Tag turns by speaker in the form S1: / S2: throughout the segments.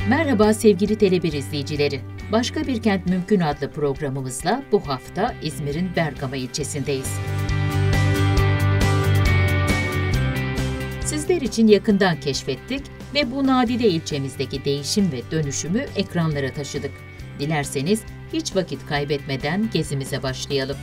S1: Merhaba sevgili Tele1 izleyicileri. Başka Bir Kent Mümkün adlı programımızla bu hafta İzmir'in Bergama ilçesindeyiz. Sizler için yakından keşfettik ve bu nadide ilçemizdeki değişim ve dönüşümü ekranlara taşıdık. Dilerseniz hiç vakit kaybetmeden gezimize başlayalım.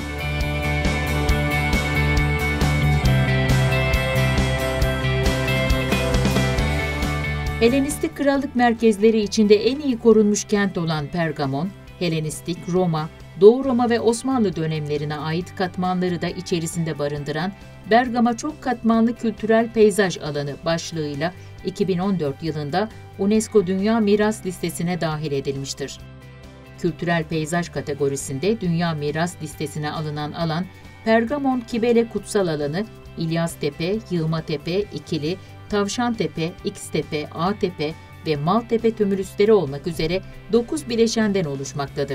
S1: Helenistik krallık merkezleri içinde en iyi korunmuş kent olan Pergamon, Helenistik, Roma, Doğu Roma ve Osmanlı dönemlerine ait katmanları da içerisinde barındıran Bergama Çok Katmanlı Kültürel Peyzaj Alanı başlığıyla 2014 yılında UNESCO Dünya Miras Listesi'ne dahil edilmiştir. Kültürel peyzaj kategorisinde Dünya Miras Listesi'ne alınan alan, Pergamon Kibele Kutsal Alanı, İlyastepe, Yığmatepe, İkili, Tavşantepe, Xtepe, Ağtepe ve Maltepe tümülüsleri olmak üzere 9 bileşenden oluşmaktadır.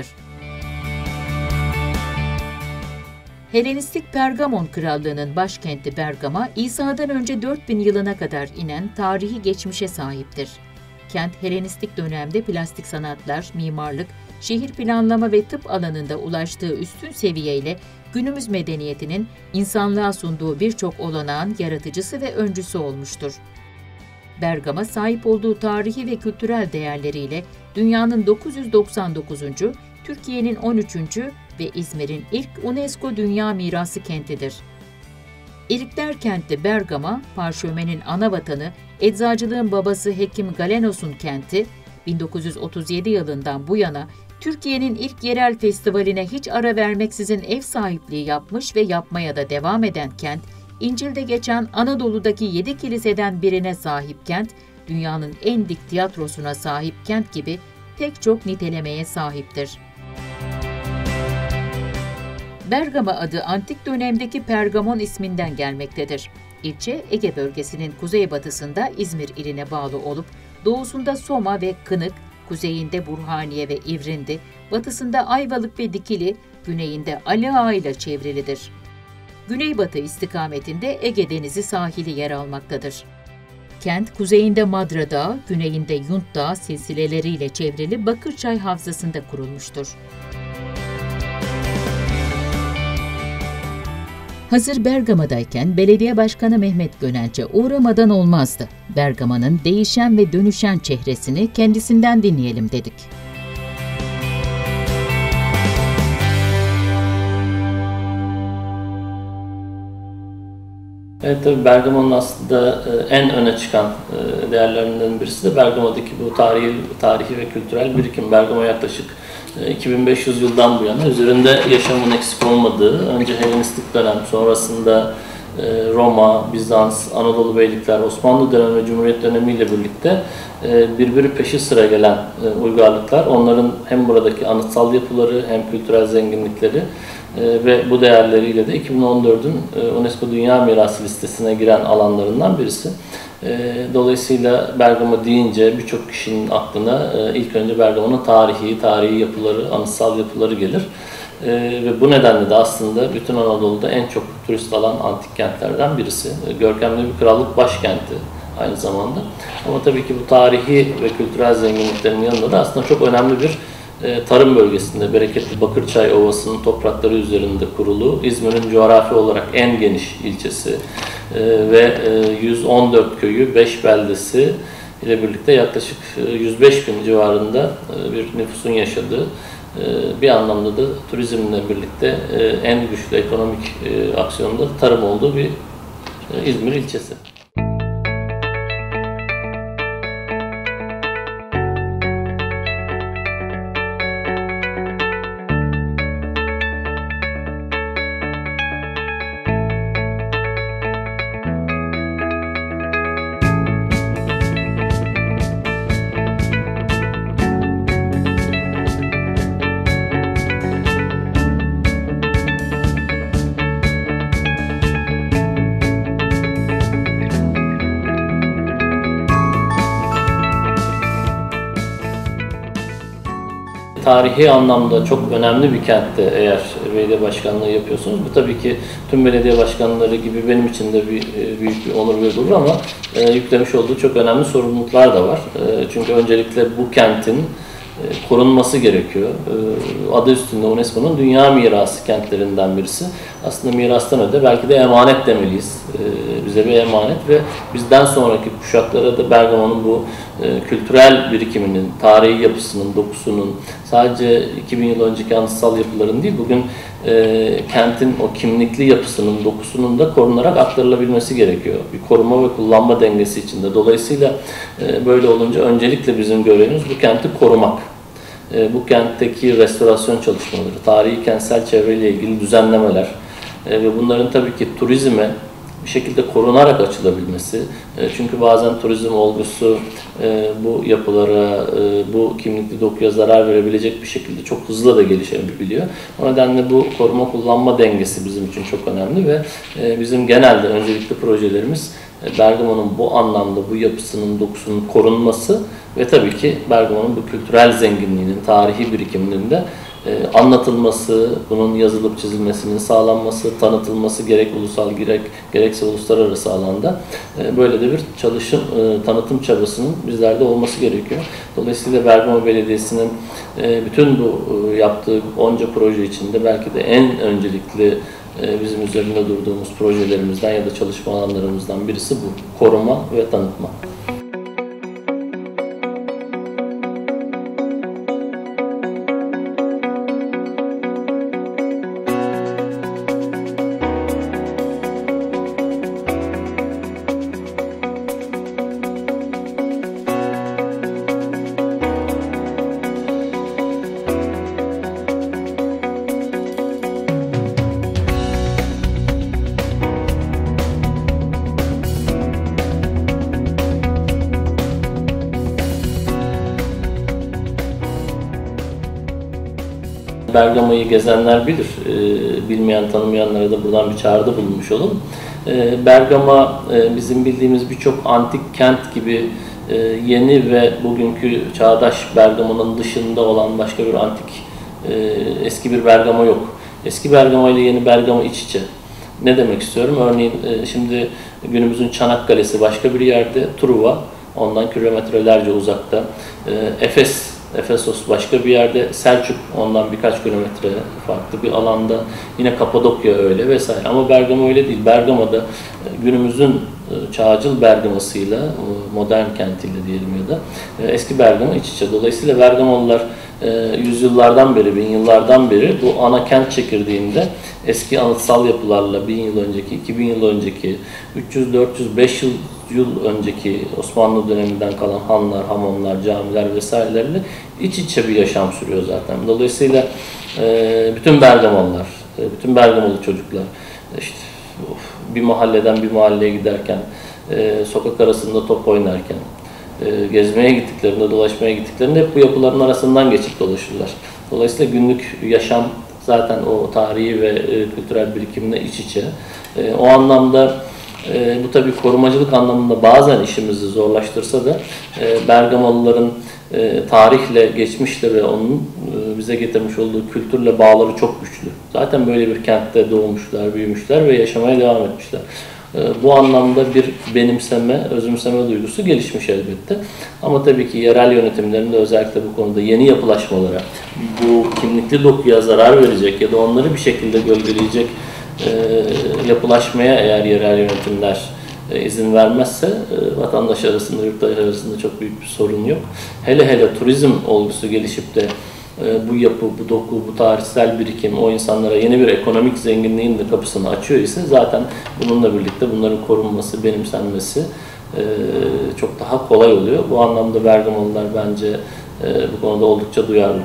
S1: Helenistik Pergamon Krallığı'nın başkenti Bergama, İsa'dan önce 4000 yılına kadar inen tarihi geçmişe sahiptir. Kent, Helenistik dönemde plastik sanatlar, mimarlık, şehir planlama ve tıp alanında ulaştığı üstün seviyeyle günümüz medeniyetinin insanlığa sunduğu birçok olanağın yaratıcısı ve öncüsü olmuştur. Bergama, sahip olduğu tarihi ve kültürel değerleriyle dünyanın 999. Türkiye'nin 13. ve İzmir'in ilk UNESCO Dünya Mirası kentidir. İlkler kenti Bergama, parşömenin ana vatanı, eczacılığın babası Hekim Galenos'un kenti, 1937 yılından bu yana Türkiye'nin ilk yerel festivaline hiç ara vermeksizin ev sahipliği yapmış ve yapmaya da devam eden kent, İncil'de geçen Anadolu'daki 7 kiliseden birine sahip kent, dünyanın en dik tiyatrosuna sahip kent gibi pek çok nitelemeye sahiptir. Bergama adı antik dönemdeki Pergamon isminden gelmektedir. İlçe, Ege bölgesinin kuzeybatısında İzmir iline bağlı olup, doğusunda Soma ve Kınık, kuzeyinde Burhaniye ve İvrindi, batısında Ayvalık ve Dikili, güneyinde Ali Ağa ile çevrilidir. Güneybatı istikametinde Ege Denizi sahili yer almaktadır. Kent, kuzeyinde Madra Dağı, güneyinde Yunt Dağı silsileleriyle çevrili Bakırçay Havzası'nda kurulmuştur. Hazır Bergama'dayken Belediye Başkanı Mehmet Gönenç'e uğramadan olmazdı. Bergama'nın değişen ve dönüşen çehresini kendisinden dinleyelim dedik.
S2: Evet, tabii Bergama'nın aslında en öne çıkan değerlerinden birisi de Bergama'daki bu tarihi ve kültürel birikim. Bergama yaklaşık 2500 yıldan bu yana üzerinde yaşamın eksik olmadığı, önce Helenistik dönem, sonrasında Roma, Bizans, Anadolu Beylikler, Osmanlı dönemi ve Cumhuriyet dönemiyle birlikte birbiri peşi sıra gelen uygarlıklar, onların hem buradaki anıtsal yapıları hem kültürel zenginlikleri ve bu değerleriyle de 2014'ün UNESCO Dünya Mirası listesine giren alanlarından birisi. Dolayısıyla Bergama deyince birçok kişinin aklına ilk önce Bergama'nın tarihi yapıları, anıtsal yapıları gelir. Ve bu nedenle de aslında bütün Anadolu'da en çok turist alan antik kentlerden birisi. Görkemli bir krallık başkenti aynı zamanda. Ama tabii ki bu tarihi ve kültürel zenginliklerin yanında da aslında çok önemli bir tarım bölgesinde, bereketli Bakırçay Ovası'nın toprakları üzerinde kurulu, İzmir'in coğrafi olarak en geniş ilçesi ve 114 köyü, 5 beldesi ile birlikte yaklaşık 105 bin civarında bir nüfusun yaşadığı, bir anlamda da turizmle birlikte en güçlü ekonomik aksiyonda tarım olduğu bir İzmir ilçesi. tarihi anlamda çok önemli bir kentte eğer belediye başkanlığı yapıyorsunuz, bu tabii ki tüm belediye başkanları gibi benim için de büyük bir onur ve gurur ama yüklemiş olduğu çok önemli sorumluluklar da var. Çünkü öncelikle bu kentin korunması gerekiyor. Adı üstünde UNESCO'nun Dünya Mirası kentlerinden birisi. Aslında mirastan öte belki de emanet demeliyiz. Bize bir emanet ve bizden sonraki kuşaklara da Bergama'nın bu kültürel birikiminin, tarihi yapısının, dokusunun, sadece 2000 yıl önceki anıtsal yapıların değil, bugün kentin o kimlikli yapısının, dokusunun da korunarak aktarılabilmesi gerekiyor. Bir koruma ve kullanma dengesi içinde. Dolayısıyla böyle olunca öncelikle bizim görevimiz bu kenti korumak. Bu kentteki restorasyon çalışmaları, tarihi kentsel çevreyle ilgili düzenlemeler ve bunların tabii ki turizme bir şekilde korunarak açılabilmesi. Çünkü bazen turizm olgusu bu yapılara, bu kimlikli dokuya zarar verebilecek bir şekilde çok hızlı da gelişebiliyor. O nedenle bu koruma kullanma dengesi bizim için çok önemli ve bizim genelde öncelikli projelerimiz Bergama'nın bu anlamda bu yapısının, dokusunun korunması ve tabii ki Bergama'nın bu kültürel zenginliğinin, tarihi birikiminin de anlatılması, bunun yazılıp çizilmesinin sağlanması, tanıtılması gerek ulusal gerekse uluslararası alanda böyle de bir tanıtım çabasının bizlerde olması gerekiyor. Dolayısıyla Bergama Belediyesi'nin bütün bu yaptığı onca proje içinde belki de en öncelikli bizim üzerinde durduğumuz projelerimizden ya da çalışma alanlarımızdan birisi bu. Koruma ve tanıtma. Bergama'yı gezenler bilir. Bilmeyen, tanımayanlara da buradan bir çağrıda bulunmuş olalım. Bergama bizim bildiğimiz birçok antik kent gibi yeni ve bugünkü çağdaş Bergama'nın dışında olan başka bir antik eski bir Bergama yok. Eski Bergama ile yeni Bergama iç içe. Ne demek istiyorum? Örneğin şimdi günümüzün Çanakkale'si başka bir yerde, Truva ondan kilometrelerce uzakta, Efesos başka bir yerde, Selçuk ondan birkaç kilometre farklı bir alanda, yine Kapadokya öyle vesaire. Ama Bergama öyle değil. Bergama'da günümüzün çağcıl Bergama'sıyla, modern kentiyle diyelim ya da eski Bergama iç içe. Dolayısıyla Bergamalılar yüzyıllardan beri, bin yıllardan beri bu ana kent çekirdeğinde eski anıtsal yapılarla 1000 yıl önceki, 2000 yıl önceki, 300, 400, 500 yıl önceki Osmanlı döneminden kalan hanlar, hamamlar, camiler vesairelerle iç içe bir yaşam sürüyor zaten. Dolayısıyla bütün Bergamalılar, bütün Bergamalı çocuklar işte bir mahalleden bir mahalleye giderken, sokak arasında top oynarken, gezmeye gittiklerinde, dolaşmaya gittiklerinde hep bu yapıların arasından geçip dolaşırlar. Dolayısıyla günlük yaşam zaten o tarihi ve kültürel birikimle iç içe. O anlamda bu tabii korumacılık anlamında bazen işimizi zorlaştırsa da Bergamalıların tarihle, geçmişle ve onun bize getirmiş olduğu kültürle bağları çok güçlü. Zaten böyle bir kentte doğmuşlar, büyümüşler ve yaşamaya devam etmişler. Bu anlamda bir benimseme, özümseme duygusu gelişmiş elbette. Ama tabii ki yerel yönetimlerin de özellikle bu konuda yeni yapılaşmalara, bu kimlikli dokuya zarar verecek ya da onları bir şekilde gölgeleyecek yapılaşmaya eğer yerel yönetimler izin vermezse vatandaş arasında, yurttaş arasında çok büyük bir sorun yok. Hele hele turizm olgusu gelişip de bu yapı, bu doku, bu tarihsel birikim o insanlara yeni bir ekonomik zenginliğin de kapısını açıyor ise zaten bununla birlikte bunların korunması, benimsenmesi çok daha kolay oluyor. Bu anlamda Bergamalılar bence bu konuda oldukça duyarlı.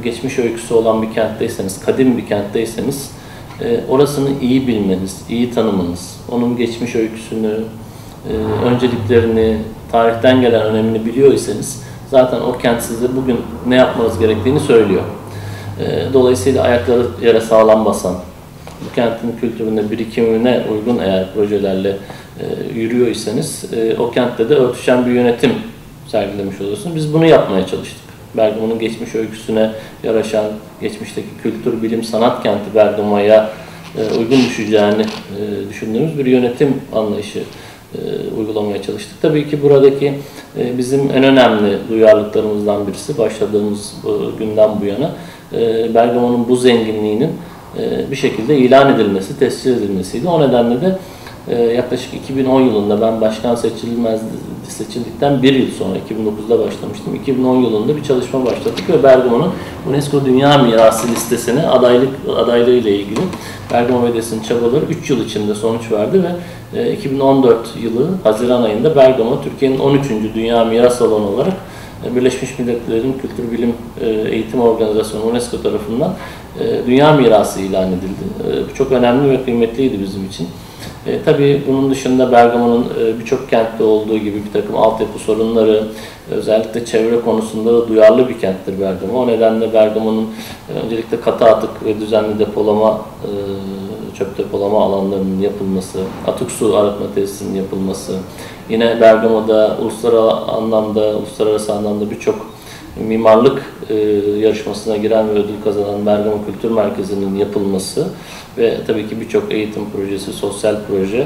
S2: geçmiş öyküsü olan bir kentteyseniz, kadim bir kentteyseniz orasını iyi bilmeniz, iyi tanımanız, onun geçmiş öyküsünü, önceliklerini, tarihten gelen önemini biliyorsanız zaten o kent size bugün ne yapmanız gerektiğini söylüyor. Dolayısıyla ayakları yere sağlam basan, bu kentin kültürüne, birikimine uygun eğer projelerle yürüyorsanız o kentte de örtüşen bir yönetim sergilemiş oluyorsunuz. Biz bunu yapmaya çalıştık. Bergama'nın geçmiş öyküsüne yaraşan, geçmişteki kültür, bilim, sanat kenti Bergama'ya uygun düşeceğini düşündüğümüz bir yönetim anlayışı uygulamaya çalıştık. Tabii ki buradaki bizim en önemli duyarlılıklarımızdan birisi başladığımız günden bu yana Bergama'nın bu zenginliğinin bir şekilde ilan edilmesi, tescil edilmesiydi. O nedenle de yaklaşık 2010 yılında ben başkan seçildikten bir yıl sonra 2009'da başlamıştım. 2010 yılında bir çalışma başlattık ve Bergama'nın UNESCO Dünya Mirası listesine adaylığı ile ilgili Bergama Belediyesi'nin çabaları 3 yıl içinde sonuç verdi ve 2014 yılı Haziran ayında Bergama Türkiye'nin 13. Dünya Miras Alanı olarak Birleşmiş Milletler'in Kültür Bilim Eğitim Organizasyonu UNESCO tarafından Dünya Mirası ilan edildi. Bu çok önemli ve kıymetliydi bizim için. Tabii bunun dışında Bergama'nın birçok kentte olduğu gibi bir takım altyapı sorunları, özellikle çevre konusunda da duyarlı bir kenttir Bergama. O nedenle Bergama'nın öncelikle katı atık ve düzenli depolama, çöp depolama alanlarının yapılması, atık su arıtma tesisinin yapılması, yine Bergama'da uluslararası anlamda birçok mimarlık yarışmasına giren ve ödül kazanan Bergama Kültür Merkezi'nin yapılması ve tabii ki birçok eğitim projesi, sosyal proje,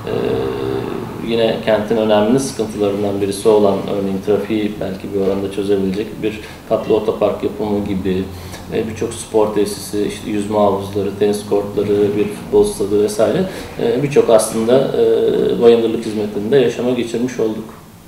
S2: yine kentin önemli sıkıntılarından birisi olan örneğin trafiği belki bir oranda çözebilecek bir katlı otopark yapımı gibi birçok spor tesisi, işte yüzme havuzları, tenis kortları, bir futbol stadı vesaire birçok aslında bayındırlık hizmetinde yaşama geçirmiş olduk.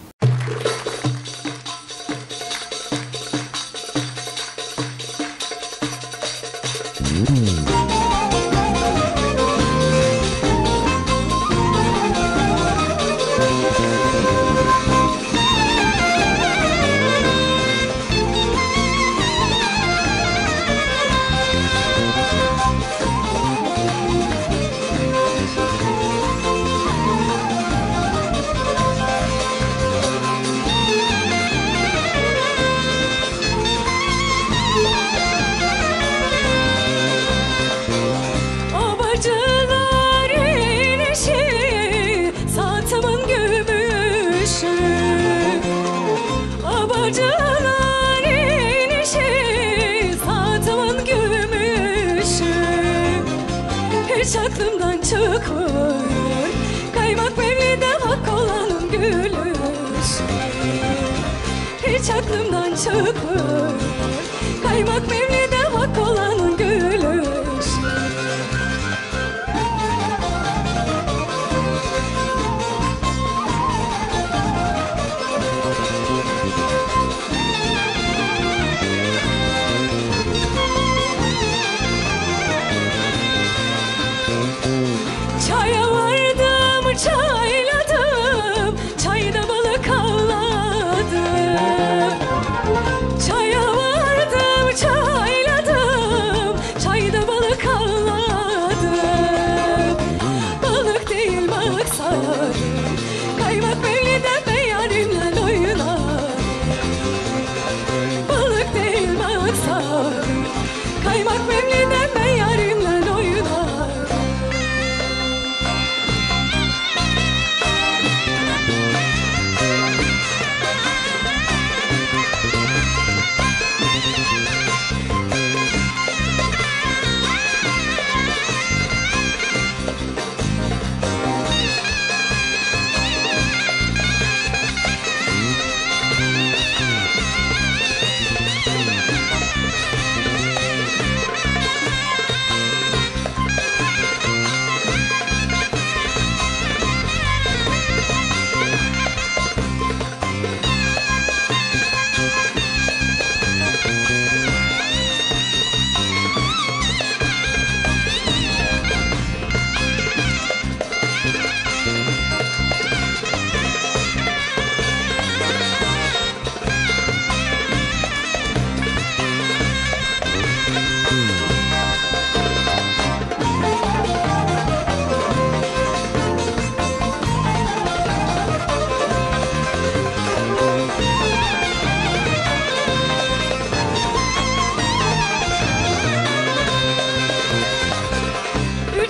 S3: Hiç aklımdan çıkmıyor kaymak mevlide hak olanın gülüşü. Hiç aklımdan çıkmıyor kaymak mevlide hak olanın gülüşü. Çaya vardım, çayladım, çayda balık avladım. Çaya vardım, çayladım,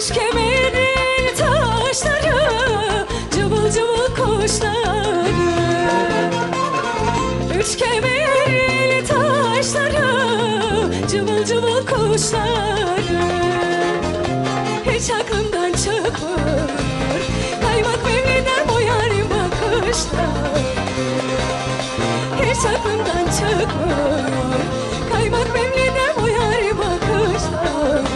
S3: Üç kemerli taşları, cıvıl cıvıl kuşları. Üç kemerli taşları, cıvıl cıvıl kuşları. Hiç aklımdan çıkmıyor kaymak mevliden o yarim bakışlar. Hiç aklımdan çıkmıyor kaymak mevliden o yarim bakışlar.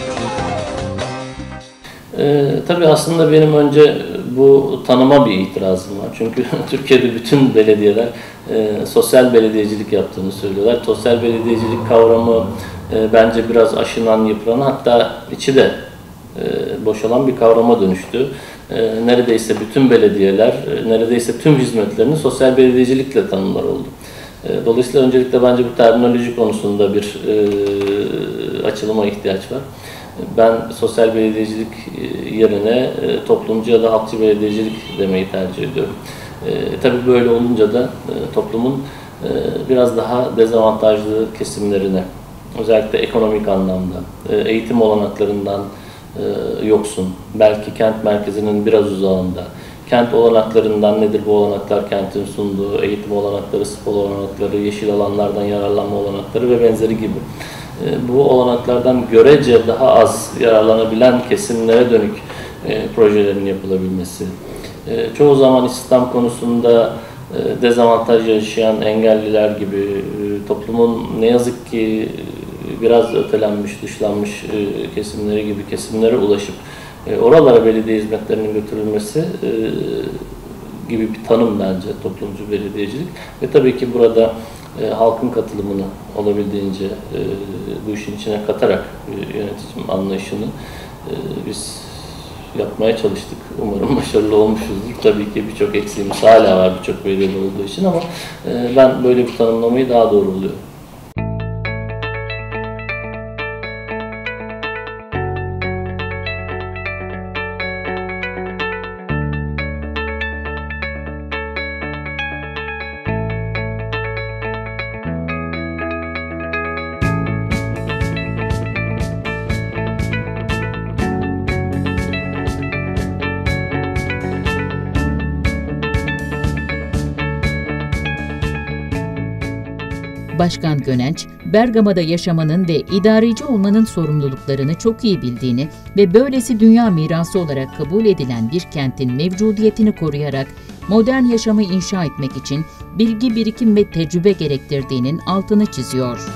S2: Tabii aslında benim önce bu tanıma bir itirazım var. Çünkü Türkiye'de bütün belediyeler sosyal belediyecilik yaptığını söylüyorlar. Sosyal belediyecilik kavramı bence biraz aşınan, yıpranan, hatta içi de boşalan bir kavrama dönüştü. Neredeyse bütün belediyeler, neredeyse tüm hizmetlerini sosyal belediyecilikle tanımlar oldu. Dolayısıyla öncelikle bence bu terminoloji konusunda bir açılıma ihtiyaç var. Ben sosyal belediyecilik yerine toplumcu ya da halkçı belediyecilik demeyi tercih ediyorum. Tabii böyle olunca da toplumun biraz daha dezavantajlı kesimlerine, özellikle ekonomik anlamda, eğitim olanaklarından yoksun, belki kent merkezinin biraz uzağında, kent olanaklarından nedir bu olanaklar, kentin sunduğu eğitim olanakları, spor olanakları, yeşil alanlardan yararlanma olanakları ve benzeri gibi. Bu olanaklardan görece daha az yararlanabilen kesimlere dönük projelerin yapılabilmesi. Çoğu zaman istihdam konusunda dezavantaj yaşayan engelliler gibi toplumun ne yazık ki biraz ötelenmiş, dışlanmış kesimleri gibi kesimlere ulaşıp oralara belediye hizmetlerinin götürülmesi gibi bir tanım bence toplumcu belediyecilik. Ve tabii ki burada halkın katılımını olabildiğince bu işin içine katarak yönetim anlayışını biz yapmaya çalıştık. Umarım başarılı olmuşuzdur. Tabii ki birçok eksiğimiz hala var birçok belediyede olduğu için ama ben böyle bir tanımlamayı daha doğru buluyorum.
S1: Başkan Gönenç, Bergama'da yaşamanın ve idareci olmanın sorumluluklarını çok iyi bildiğini ve böylesi dünya mirası olarak kabul edilen bir kentin mevcudiyetini koruyarak modern yaşamı inşa etmek için bilgi, birikim ve tecrübe gerektirdiğinin altını çiziyor.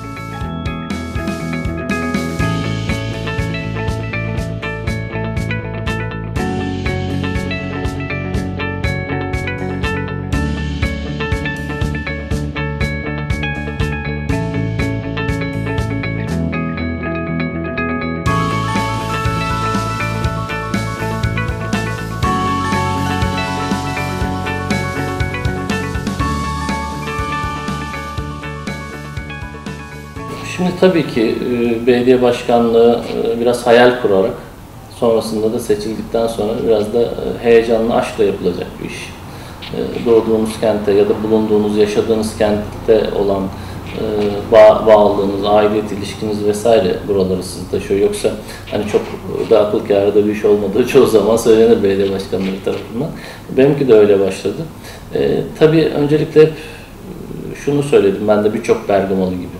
S2: Şimdi tabii ki belediye başkanlığı biraz hayal kurarak, sonrasında da seçildikten sonra biraz da heyecanlı, aşkla yapılacak bir iş. Doğduğunuz kente ya da bulunduğunuz, yaşadığınız kentte olan bağlılığınız, aidiyet ilişkiniz vesaire buraları sizi taşıyor. Yoksa hani çok da akıl kârı da bir iş olmadığı çoğu zaman söylenir belediye başkanları tarafından. Benimki de öyle başladı. Tabii öncelikle hep şunu söyledim, ben de birçok Bergamalı gibi.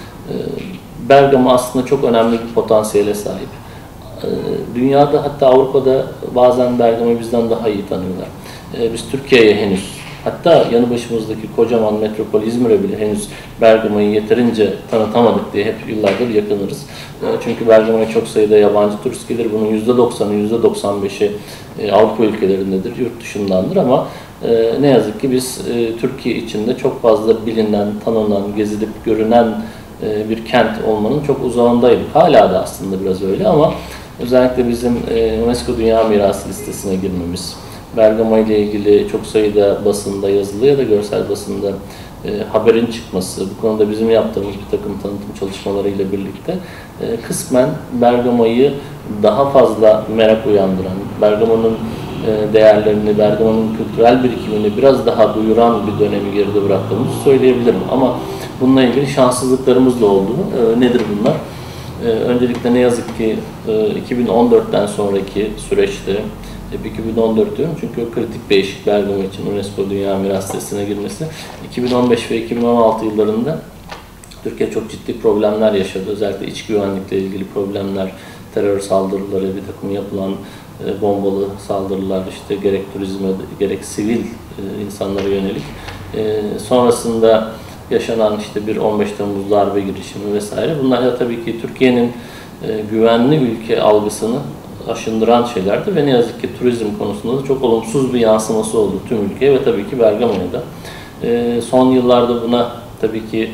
S2: Bergama aslında çok önemli bir potansiyele sahip. Dünyada, hatta Avrupa'da bazen Bergama'yı bizden daha iyi tanıyorlar. Biz Türkiye'ye henüz, hatta yanı başımızdaki kocaman metropol İzmir'e bile henüz Bergama'yı yeterince tanıtamadık diye hep yıllardır yakınırız. Çünkü Bergama'ya çok sayıda yabancı turist gelir. Bunun %90'ı, %95'i Avrupa ülkelerindedir, yurt dışındandır ama ne yazık ki biz Türkiye içinde çok fazla bilinen, tanınan, gezilip görünen bir kent olmanın çok uzağındaydık. Hala da aslında biraz öyle ama özellikle bizim UNESCO Dünya Mirası listesine girmemiz, Bergama ile ilgili çok sayıda basında, yazılı ya da görsel basında haberin çıkması, bu konuda bizim yaptığımız bir takım tanıtım çalışmalarıyla birlikte kısmen Bergama'yı daha fazla merak uyandıran, Bergama'nın değerlerini, Bergama'nın kültürel birikimini biraz daha duyuran bir dönemi geride bıraktığımızı söyleyebilirim. Ama bununla ilgili şanssızlıklarımız da oldu. Nedir bunlar? Öncelikle ne yazık ki 2014'ten sonraki süreçte, hep 2014 diyorum çünkü o kritik bir eşik Bergama için UNESCO Dünya Miras Listesi'ne girmesi. 2015 ve 2016 yıllarında Türkiye çok ciddi problemler yaşadı. Özellikle iç güvenlikle ilgili problemler, terör saldırıları, bir takım yapılan bombalı saldırılar, işte gerek turizme gerek sivil insanlara yönelik. Sonrasında yaşanan işte bir 15 Temmuz darbe girişimi vesaire. Bunlar da tabii ki Türkiye'nin güvenli ülke algısını aşındıran şeylerdi ve ne yazık ki turizm konusunda da çok olumsuz bir yansıması oldu tüm ülkeye ve tabii ki Bergama'ya da. Son yıllarda buna tabii ki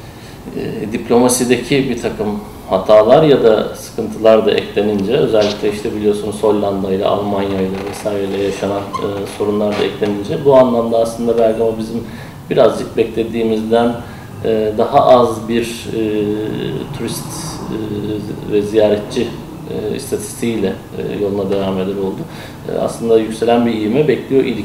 S2: diplomasideki bir takım hatalar ya da sıkıntılar da eklenince, özellikle işte biliyorsunuz Hollanda ile Almanya ile vesaireyle yaşanan sorunlar da eklenince, bu anlamda aslında Bergama bizim birazcık beklediğimizden daha az bir turist ve ziyaretçi istatistiğiyle yoluna devam eder oldu. Aslında yükselen bir ivme bekliyor idik.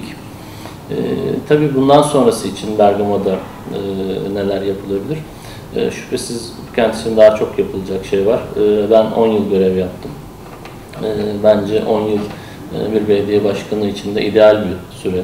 S2: Tabii bundan sonrası için Bergama'da neler yapılabilir? Şüphesiz bu kent için daha çok yapılacak şey var. Ben 10 yıl görev yaptım. Bence 10 yıl bir belediye başkanı için de ideal bir süre.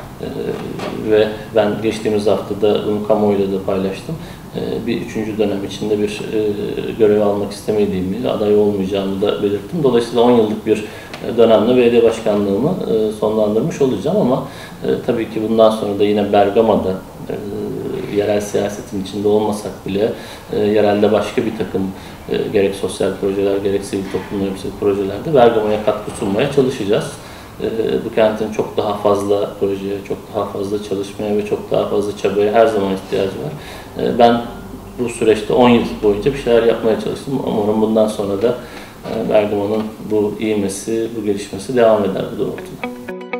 S2: Ve ben geçtiğimiz haftada bunu kamuoyuyla da paylaştım. Bir 3. dönem içinde bir görev almak istemediğimi, aday olmayacağımı da belirttim. Dolayısıyla 10 yıllık bir dönemle belediye başkanlığımı sonlandırmış olacağım ama tabii ki bundan sonra da yine Bergama'da yerel siyasetin içinde olmasak bile yerelde başka bir takım gerek sosyal projeler gerek sivil toplum yönetimsel projelerde Bergama'ya katkı sunmaya çalışacağız. Bu kentin çok daha fazla projeye, çok daha fazla çalışmaya ve çok daha fazla çabaya her zaman ihtiyacı var. Ben bu süreçte 10 yıl boyunca bir şeyler yapmaya çalıştım. Umarım bundan sonra da Bergama'nın bu ivmesi, bu gelişmesi devam eder bu doğrultuda.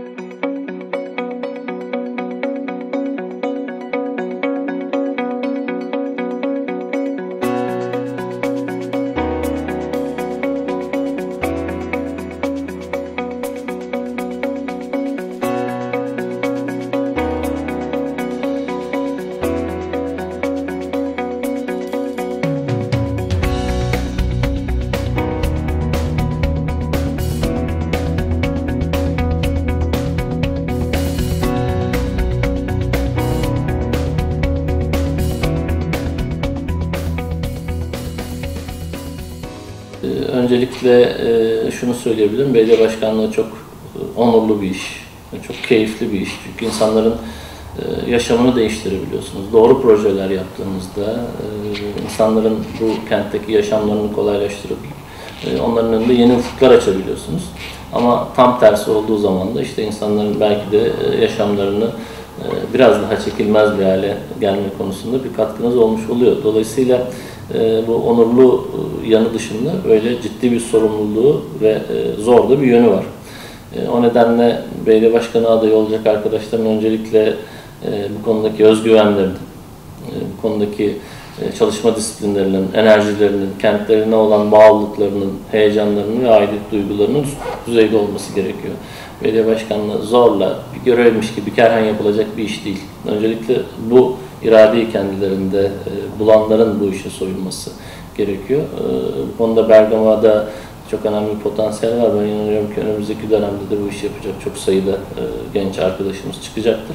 S2: Öncelikle şunu söyleyebilirim, belediye başkanlığı çok onurlu bir iş, çok keyifli bir iş. Çünkü insanların yaşamını değiştirebiliyorsunuz. Doğru projeler yaptığınızda insanların bu kentteki yaşamlarını kolaylaştırıp onların önünde yeni ufuklar açabiliyorsunuz. Ama tam tersi olduğu zaman da işte insanların belki de yaşamlarını biraz daha çekilmez bir hale gelme konusunda bir katkınız olmuş oluyor. Dolayısıyla bu onurlu yanı dışında öyle ciddi bir sorumluluğu ve zor da bir yönü var. O nedenle belediye başkanı adayı olacak arkadaşların öncelikle bu konudaki özgüvenlerini, bu konudaki çalışma disiplinlerinin, enerjilerinin, kentlerine olan bağlılıklarının, heyecanlarının ve aidiyet duygularının üst düzeyde olması gerekiyor. Belediye başkanlığı zorla bir görevmiş gibi kerhen yapılacak bir iş değil. Öncelikle bu iradeyi kendilerinde bulanların bu işe soyunması gerekiyor. Bu konuda Bergama'da çok önemli bir potansiyel var. Ben inanıyorum ki önümüzdeki dönemde de bu işi yapacak çok sayıda genç arkadaşımız çıkacaktır.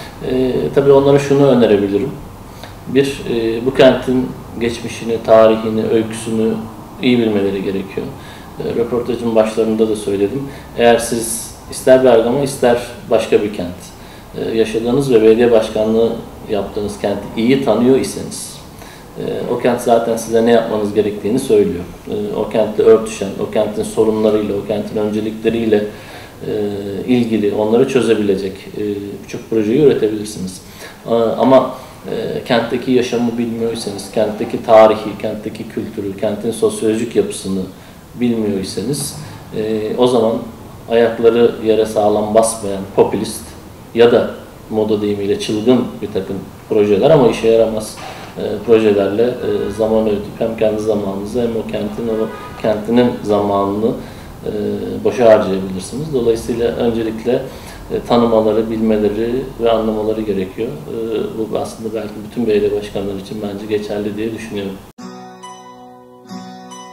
S2: Tabii onlara şunu önerebilirim. Bir, bu kentin geçmişini, tarihini, öyküsünü iyi bilmeleri gerekiyor. Röportajın başlarında da söyledim. Eğer siz ister Bergama ister başka bir kent yaşadığınız ve belediye başkanlığı yaptığınız kenti iyi tanıyor iseniz o kent zaten size ne yapmanız gerektiğini söylüyor. O kentle örtüşen, o kentin sorunlarıyla, o kentin öncelikleriyle ilgili onları çözebilecek birçok projeyi üretebilirsiniz. Ama kentteki yaşamı bilmiyorsanız, kentteki tarihi, kentteki kültürü, kentin sosyolojik yapısını bilmiyorsanız o zaman ayakları yere sağlam basmayan popülist ya da moda deyimiyle çılgın bir takım projeler ama işe yaramaz projelerle zaman ödeyip hem kendi zamanınızı hem o kentinin zamanını boşa harcayabilirsiniz. Dolayısıyla öncelikle tanımaları, bilmeleri ve anlamaları gerekiyor. Bu aslında belki bütün belediye başkanları için bence geçerli diye düşünüyorum.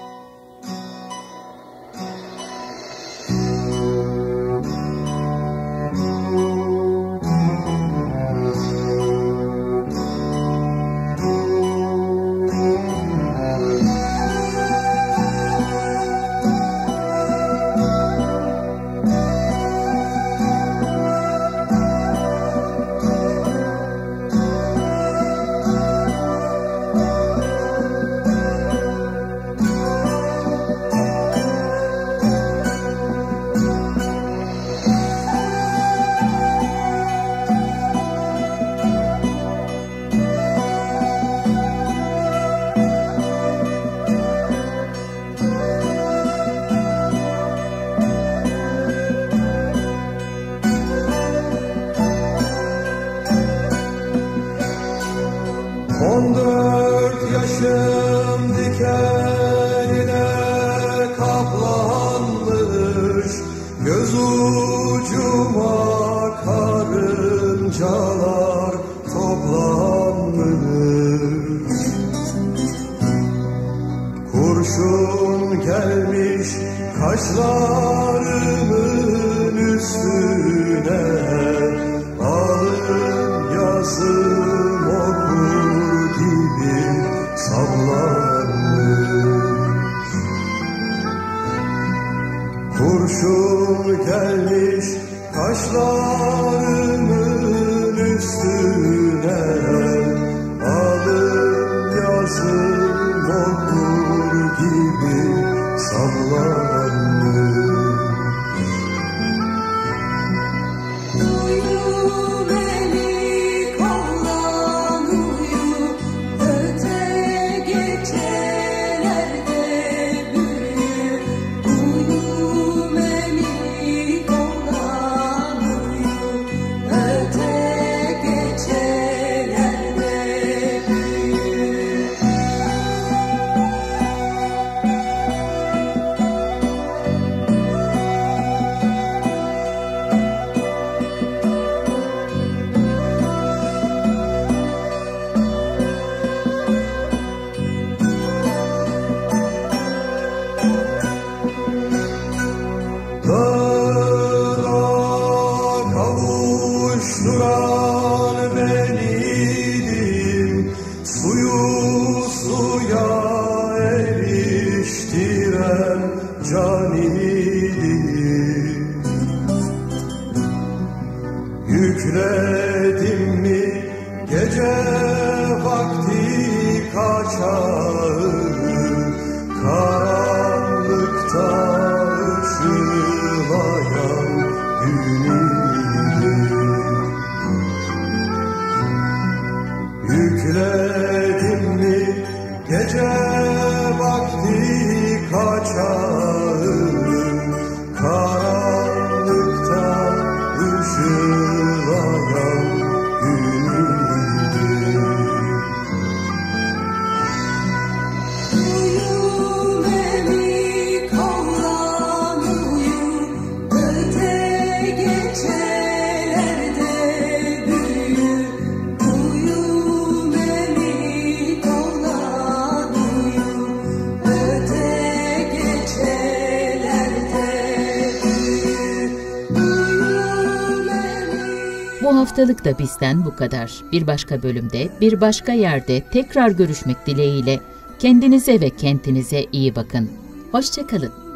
S4: 14 yaşım dikenine kaplanmış, göz ucuma karıncalar toplanmış. Kurşun gelmiş kaşlarımın üstüne, alın yazım okur gibi sallanmış. Kurşun gelmiş kaşlarımın üstüne, alın yazım okur gibi sallanmış.
S3: Uyu beni kollan uyu, öte gecelerde büyü. Uyu beni kollan uyu, öte gecelerde büyü.
S4: Dağına kavuşturan beniydim, suyu suya eriştiren caniydim. Yükledim mi gece vakti kaçağı, karanlıkta ışılayan günüydüm. Yükledim mi gece vakti kaçağı, karanlıkta ışılayan günüydüm.
S3: Uyu beni kollan uyu, öte gecelerde büyü. Uyu beni kollan uyu, öte gecelerde büyü. Uyu beni.
S1: Bu haftalık da bizden bu kadar. Bir başka bölümde, bir başka yerde tekrar görüşmek dileğiyle kendinize ve kentinize iyi bakın. Hoşça kalın.